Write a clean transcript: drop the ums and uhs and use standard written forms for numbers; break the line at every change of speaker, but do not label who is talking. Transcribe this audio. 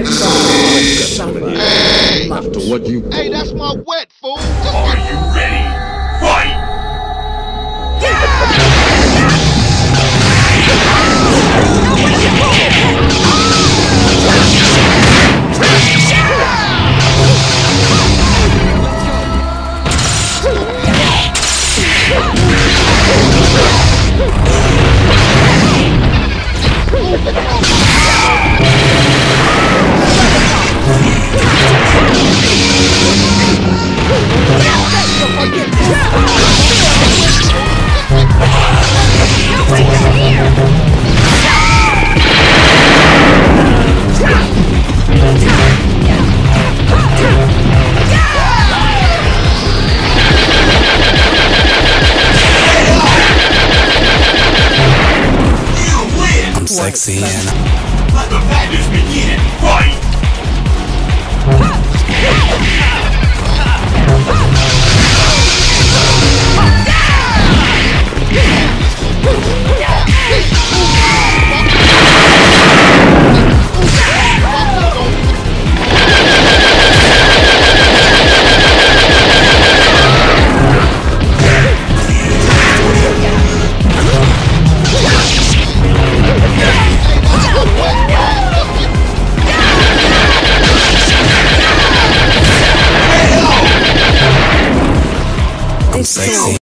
After what you...
Hey, that's my wet, fool!
Are you ready? Fight!
Sexy and
let the madness begin. Fight!